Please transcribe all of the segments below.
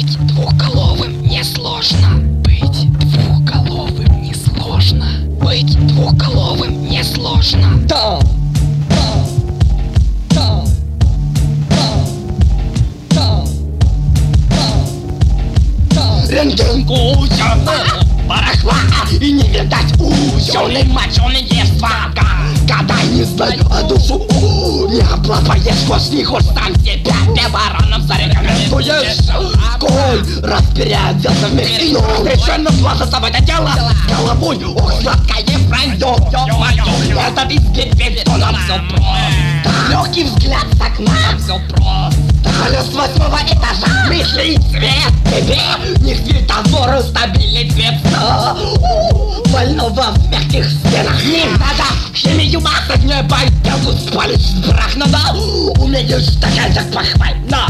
Быть двухголовым несложно. Быть двухголовым несложно. Быть двухголовым несложно. Рентген куча барахла и не видать ученый моченый свага. Когда не знаю, а душу не облапаешь, хоть не хочешь сам себя пивораном зарекомендуешь. Коль раз переоделся в мехину, совершенно плохо с тобой это дело. Головой, ох, сладкое фрайдо, ё-моё, это визгит бетоном все просто. Легкий взгляд с окна, все просто. Полет с 8-го этажа, мысли и цвет. Тебе не светофору, стабильный цвет. Больного в мягких стенах не надо. Химию масок не пойдет, спалишь брак надо. Умеешь такая так похвально.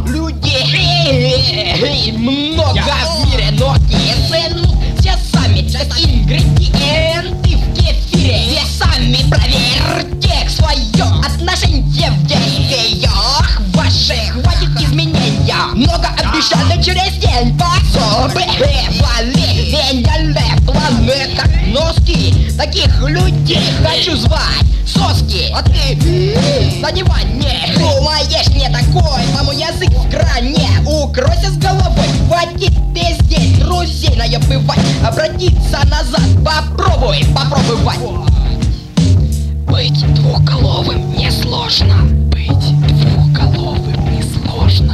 Людей много в мире, но не ценят. Все сами как ингредиенты в кефире. Все сами проверьте свое отношение в действиях ваших. Хватит изменения, много обещали через день. Пособывали, меняли планы как носки. Таких людей хочу звать соски. А ты на диване думаешь не такой, тому язык в грани. Укройся с головой, хватит ты здесь друзей наебывать. Обратиться назад, попробуй попробовать. Быть двухголовым несложно. Быть двухголовым несложно.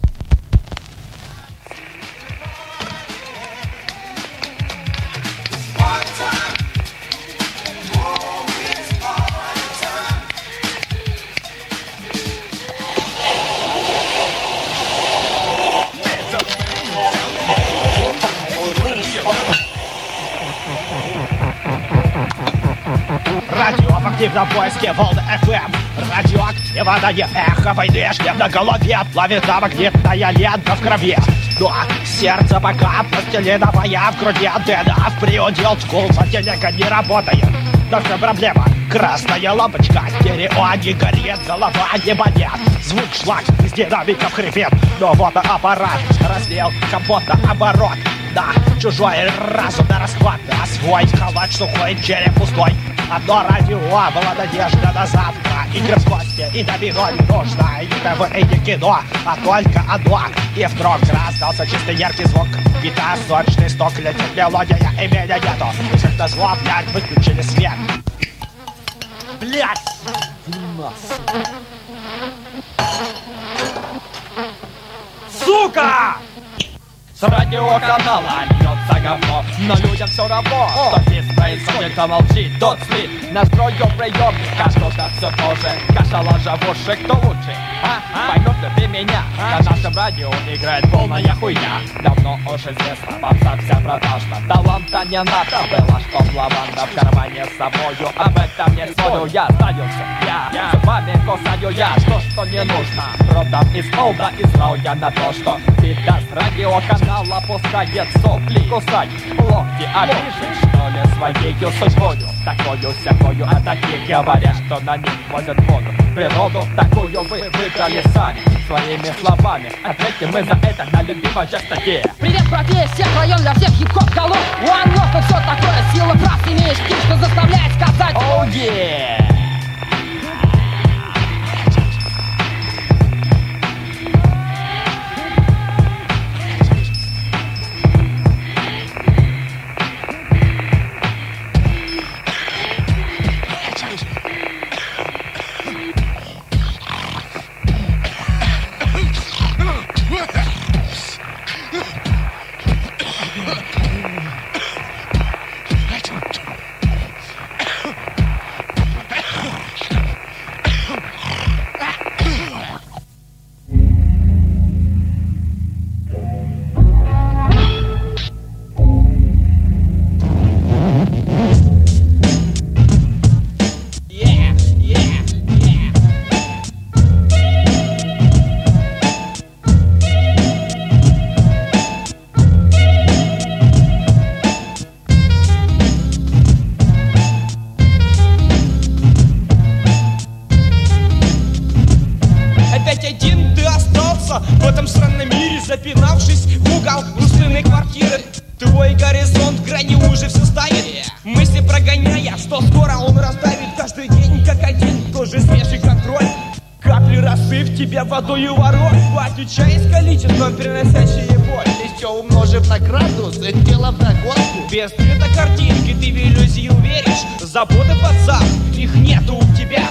Радиоактивно в поиске волны FM. Радиоактивное эхо войны шлем на голове. Плавит магнитная лента в крови. Но сердце пока пластилиновая в груди. антенна в приудел скул, телега не работает. Но все проблема, красная лампочка. Стерео не горит, голова не болит. Звук шлак из динамиков хрипит. Но вот аппарат разлил компот наоборот. Да, чужой разум на расхват, а свой халат сухой, череп пустой. Одно радио, была надежда на завтра. Игры в кости, и домино не нужно. И не ТВ, и не кино, а только одно. И вдруг раздался чистый яркий звук. Гитар, сочный стук, летит мелодия, и меня нету. И всех назло, блядь, выключили свет. Блядь! Сука! С радиоканала льется говно, но людям все равно, что здесь происходит, кто молчит, тот спит. Настрою приемник, а что-то все тоже. Каша ложа в уши, кто лучше? Поймешь ли ты меня? На нашем радио играет полная хуйня. Давно уже известно, попса вся продажна. Таланта не надо было, чтоб лаванда в кармане с собою. Об этом не спорю, я сдаюся. Я зубами кусаю я, что не нужно. Родом из олда, из рауя на то, что беда с радиоканала пускает сопли кусать. Локти обижен, что ли, своею судьбою. Такую-сякую, а такие говорят, что на них возят воду. Природу такую вы выбрали сами, своими словами. Ответьте мы за это на любимой частоте. Привет, братья, всех район для всех хип-хоп голов. One Love, это все такое, сила прав, имеешь стиль, что заставляет сказать Oh yeah! остался в этом странном мире, запинавшись в угол пустынной квартиры. Твой горизонт в грани уже все ставит, мысли прогоняя, что скоро он растает. Каждый день как один, тоже свежий контроль. Капли росы в тебя водою ворот, отвечай с количеством, переносящие боль. Еще умножив на градус, тело в догонку. Без цвета картинки ты в иллюзию веришь. Заботы под зад, их нету у тебя.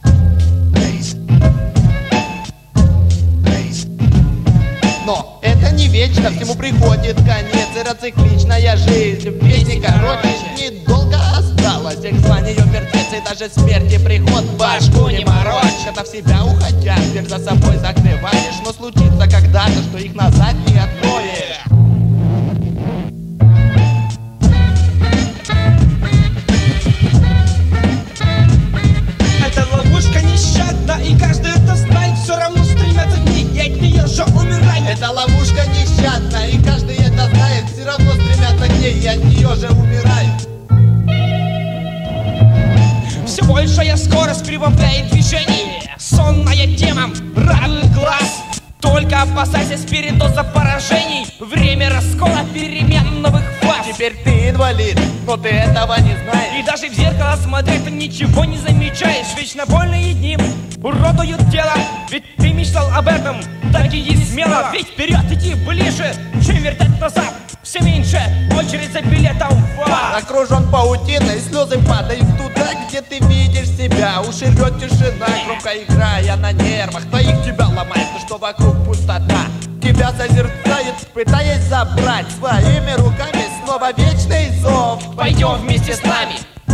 Но это не вечно, всему приходит конец. И цикличная жизнь в песне короче. Недолго осталось, их звонию мертвец. И даже смерти приход башку не морочь. Когда в себя уходя, дверь за собой закрываешь. Но случится когда-то, что их назад не откроешь. Это ловушка нещадна, и каждый это знает. Все равно стремятся к ней, и от нее же умирает. Это ловушка нещадна, и каждый это знает. Все равно стремятся к ней, и от нее же умирают. Все большая скорость прибавляет движение. Сонная тема радует глаз. Только опасайся передоза поражений. Время раскола перемен новых фаз. Теперь ты инвалид, но ты этого не знаешь. И даже в зеркало смотреть ты ничего не замечаешь. Вечно больные дни уродуют тело. Ведь ты мечтал об этом, так иди смело. Ведь вперед иди ближе, чем вертать назад. Все меньше очередь за билетом в ад. Окружен паутиной, слезы падают туда, где ты видишь себя. Уши рвет тишина, громко играя на нервах. Твоих тебя ломает, то что вокруг пустота. Тебя созерцает, пытаясь забрать своими руками снова вечный зов. Пойдем вместе с нами.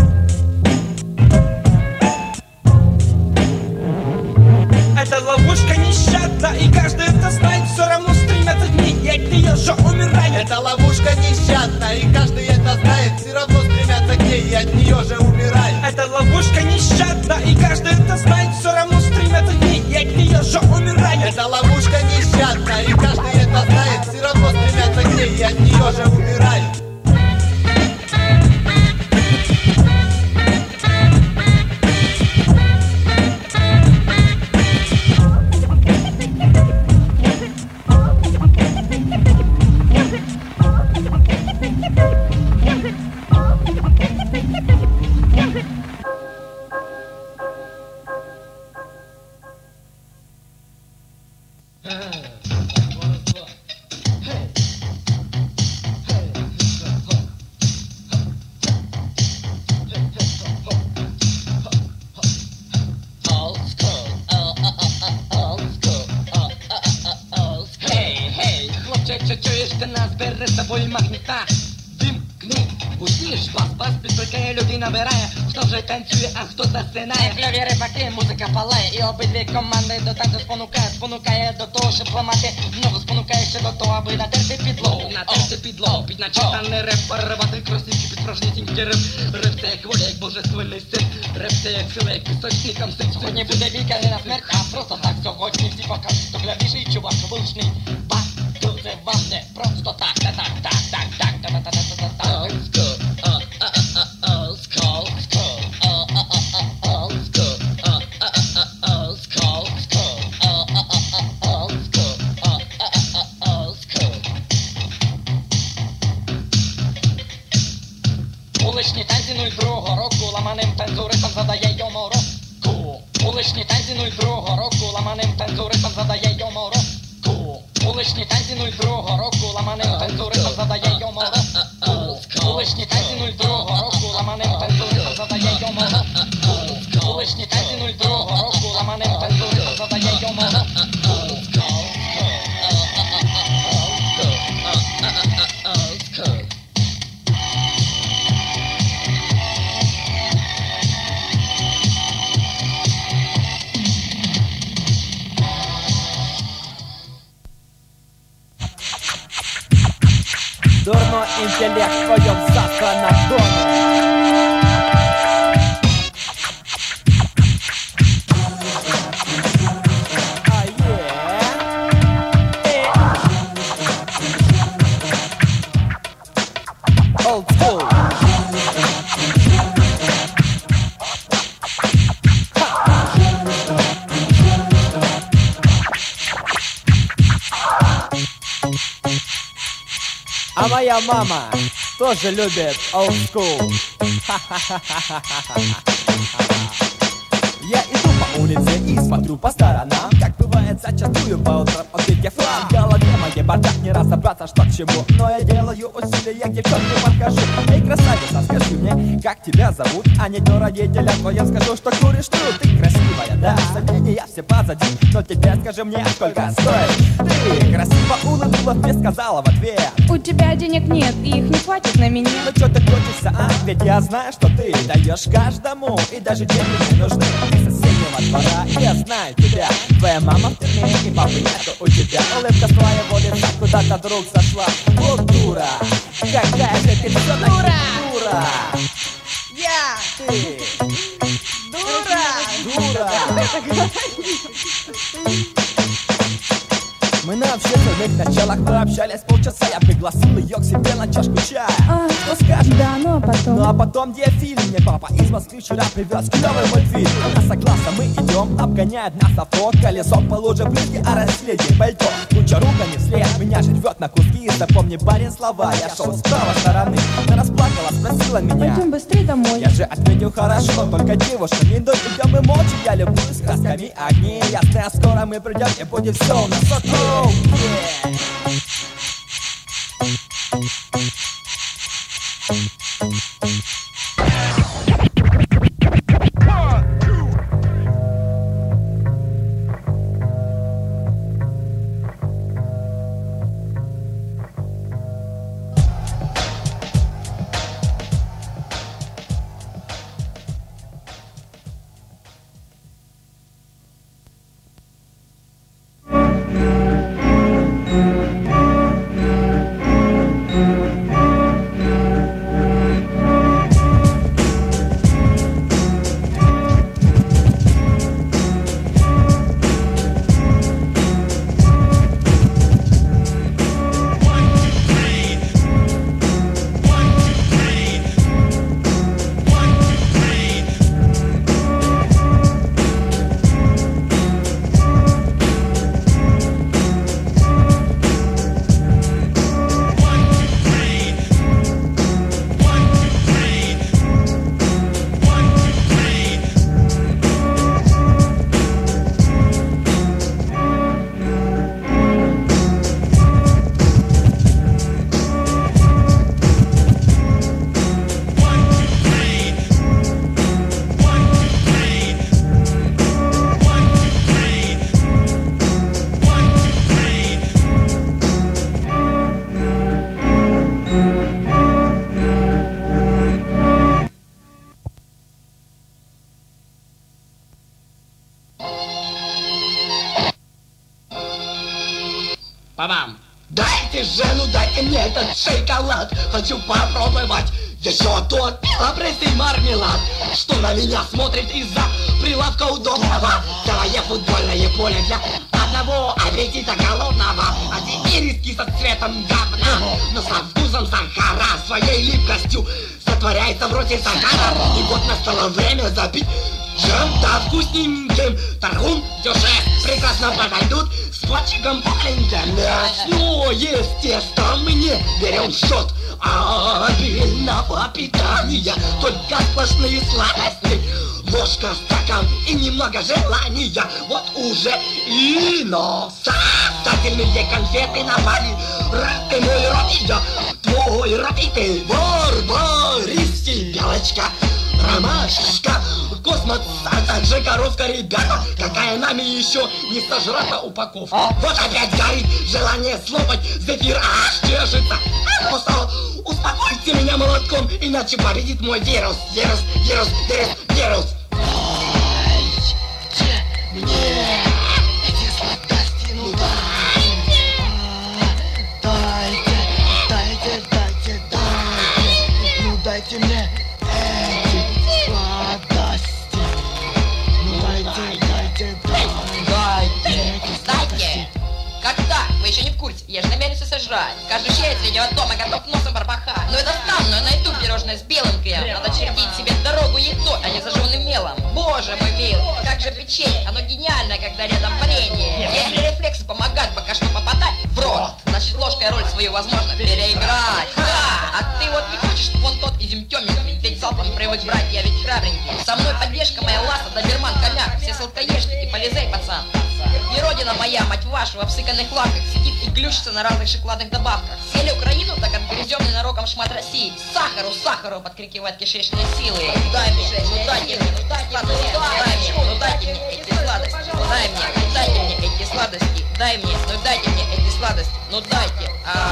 Это ловушка нещадна, и каждый это знает. Все равно стремятся к ней, и от нее же умирает. Это ловушка нещадна, и каждый это знает. Все равно стремятся к ней, и от нее же умирает. Это ловушка нещадна, и каждый это знает. Все равно стремятся к ней, и от нее же умирает. Это ловушка нещадна, и каждый это знает. Все равно стремятся к ней, и от нее же умирает. Чуєш, ти нас бери з собою магніта. Вимкни, усиш, бас, підтримує, люди набирає. Хто вже танцює, а хто засинає. Кльові рибаки, музика палає. І обидві команди до танцю спонукає до того, щоб ламати ногу, спонукає ще до того, аби натерти підлогу. Натерти підлогу, під начитаний реп, переривати кросівки під справжнісінький реп. Реп це як воля, як божественний син. Реп це як сила, як пісочникам син. Сьогодні буде бійка не на смерть, а просто так сьогодні всі покажуть. То клявіший чувак, вуличний бас. Це вам не просто так, так. Old school, old school, old school, old school, old school. Уличні танці 02-го року ламаним танцюристам задає йому розку. Уличні танці 02-го року ламаним танцюристам задає йому розку. Уличні танці 02-го року ламаним танцюристам задає йому розку. Уличні танці 02-го року ламаним танцюристам задає йому розку. Уличні танці 02-го року ламаним танцюристам задає йому розку. Дурной интеллект в твоем засранном доме. Old school. А моя мама тоже любит old school. Я иду по улице и смотрю по сторонам, как бывает зачастую по утрам. Открыть флаг, в голове моей бардак, не разобраться, что к чему. Но я делаю усилия, к девчонке подхожу. Эй, красавица, скажи мне, как тебя зовут? А не то родителям твоим скажу, что куришь ты красивая, да, сомнения все позади. Но теперь скажи мне, сколько стоит? Ты красиво улыбнулась, мне сказала в ответ: у тебя денег нет, и их не хватит на меня. ну чё ты крутишься, а? Ведь я знаю, что ты даешь каждому, и даже деньги не нужны. Ты соседнего двора, я знаю тебя. Твоя мама в тюрьме, и папы нету у тебя. Улыбка с твоего лица куда-то вдруг сошла. Вот дура, какая же ты всё-таки дура. Я Ты дура. дура. Мы на общественных началах пообщались полчаса. Я пригласил ее к себе на чашку чая. Что скажешь? Да, ну а потом? Ну а потом диафильм. Мне папа из Москвы вчера привез клевый мультфильм. Она согласна, мы идем, обгоняет нас авто. Колесо полуже брызги, а расследие пальто. Куча ругани вслед, меня же рвет на куски. Запомни, парень, слова, я шел с правой стороны. Она расплакала, спросила меня: Пойдем быстрее домой. я же ответил: хорошо, только девушка, не дой, идем мы молча. Я люблю с красками огней ясные, а скоро мы придем, и будет все у нас окей. Мам, дайте же, ну дайте мне этот шоколад. Хочу попробовать еще тот белобрысый мармелад, что на меня смотрит из-за прилавка удобного. Второе футбольное поле для одного аппетита голодного. Одни ириски со цветом говна, но со вкусом сахара, своей липкостью сотворяется в роте сахара. И вот настало время забить чем-то вкусненьким. Тархун, дешев, прекрасно подойдут с пончиком маленьким. Ну, естественно, мы не берем в счет обильного питания, только сплошные сладости. Ложка, стакан и немного желания. Вот уже и носа. Сательные конфеты напали. Рад ты мой рот, твой родитель вор, Борисий, белочка, ромашка, космос, а также коровка, ребята. Какая нами еще не сожрата упаковка. Вот опять горит желание слопать зефир, аж чешется. Просто успокойте меня молотком, иначе победит мой вирус. Вирус. Дайте мне эти сладости, ну дайте мне эти сладости. Ну дайте. Как так? Вы еще не в курсе? Я же намерился сожрать. Каждый щель среднего дома готов носом пропахать. Но я достану, я найду пирожное с белым кремом. Надо чертить себе дорогу яйцо, а не зажженным мелом. Боже мой мил, как же печенье. Оно гениальное, когда рядом варенье. Если рефлексы помогают пока что попадать в рот, значит ложка актерская роль свою возможно переиграть. Да, а ты вот не хочешь, вон тот изюм темненький, ведь залпом привык брать, я ведь храбренький. Со мной поддержка моя ласа, доберман, хомяк, все сладкоежки, полезай, пацан. И родина моя, мать вашу, в обсыканных лавках сидит и глючится на разных шоколадных добавках. Съели Украину, так отгрызем ненароком шмат России. Сахару, сахару, подкрикивают кишечные силы. Дай мне, ну дайте мне, ну дайте мне, ну дайте мне эти сладости. Дай мне, ну дайте мне эти сладости. Дай мне, ну дайте мне эти сладости. Ну дайте,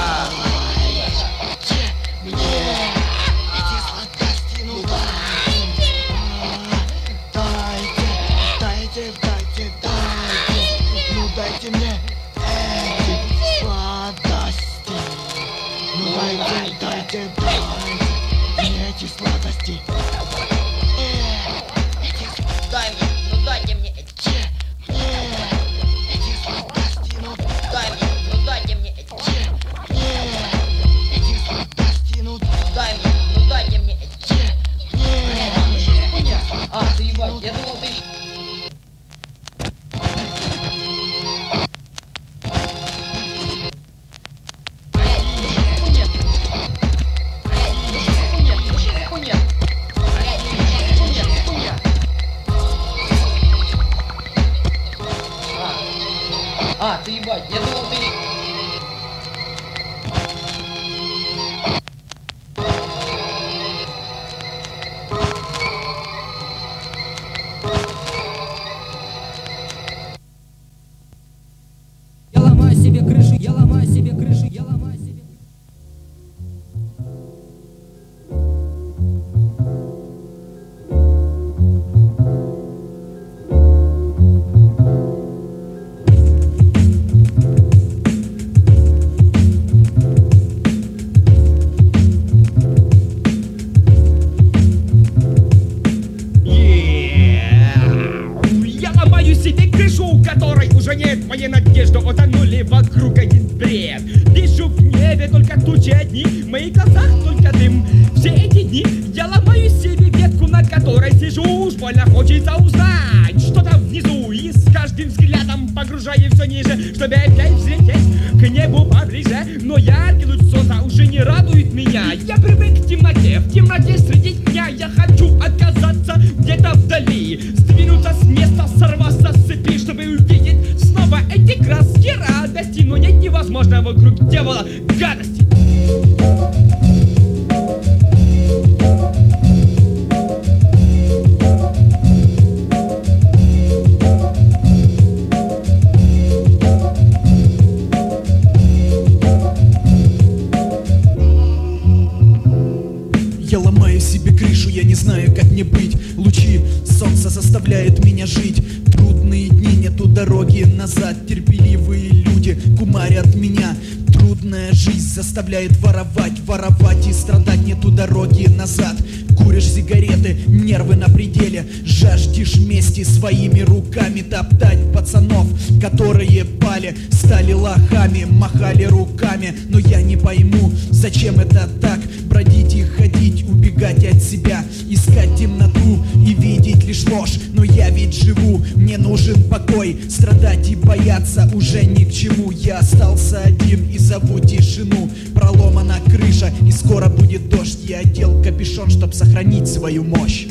ты ебать, я думал ты... Я ломаю себе крышу, я ломаю себе крышу, я ломаю себе... Нет, мои надежды утонули вокруг один бред. Вижу в небе только тучи одни, в моих глазах только дым. Все эти дни я ломаю себе ветку, на которой сижу. Уж больно хочется узнать, что там внизу. И с каждым взглядом погружаю все ниже, чтобы опять взлететь к небу поближе. Но яркий луч солнца уже не радует меня. Я привык к темноте, в темноте среди дня. Я хочу отказаться где-то вдали, сдвинуться с места, сорваться с цепи, чтобы увидеть снова эти краски радости. Но нет невозможного вокруг дьявола гадости. Я ломаю себе крышу, я не знаю, как мне быть. Лучи солнца заставляют меня жить. Трудные дни, нету дороги назад. Терпеливые люди кумарят меня. Трудная жизнь заставляет воровать, воровать и страдать, нету дороги назад. Куришь сигареты, нервы на пределе. Жаждешь мести своими руками. Топтать пацанов, которые пали, стали лохами, махали руками. Но я не пойму, зачем это так. Бродить и ходить, убегать от себя, искать темноту и видеть лишь ложь. Но я ведь живу, мне нужен покой. Страдать и бояться уже ни к чему. Я остался один и зову тишину. Проломана крыша и скоро будет дождь. Я одел капюшон, чтоб сохранить свою мощь.